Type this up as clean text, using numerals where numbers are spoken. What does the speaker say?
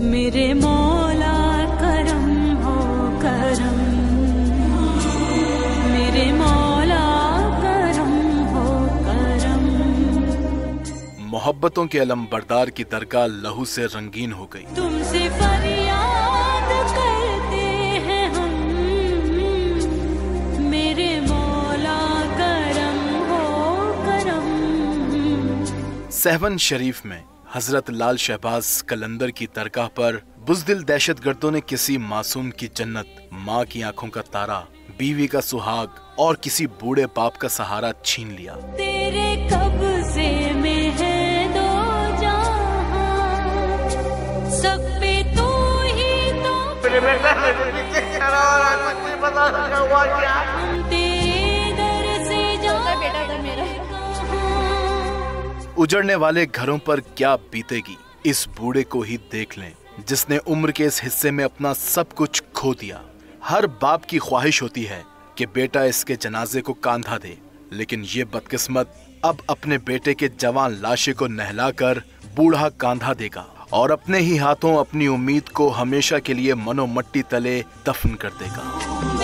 मेरे मौला करम हो करम, मेरे मौला करम हो करम। मोहब्बतों के अलम बरदार की दरगाह लहू से रंगीन हो गई। तुमसे फरियाद करते हैं हम, मेरे मौला करम हो करम। सहवन शरीफ में हजरत लाल शहबाज कलंदर की दरगाह पर बुज़दिल दहशतगर्दों ने किसी मासूम की जन्नत, माँ की आंखों का तारा, बीवी का सुहाग और किसी बूढ़े बाप का सहारा छीन लिया। तेरे कब्ज़े में है दो जहां, सब पे तू ही तो। हम तेरे दर से जाते बेटा था मेरा। उजड़ने वाले घरों पर क्या बीतेगी, इस बूढ़े को ही देख लें जिसने उम्र के इस हिस्से में अपना सब कुछ खो दिया। हर बाप की ख्वाहिश होती है कि बेटा इसके जनाजे को कांधा दे, लेकिन ये बदकिस्मत अब अपने बेटे के जवान लाशे को नहलाकर बूढ़ा कांधा देगा और अपने ही हाथों अपनी उम्मीद को हमेशा के लिए मनो मट्टी तले दफन कर देगा।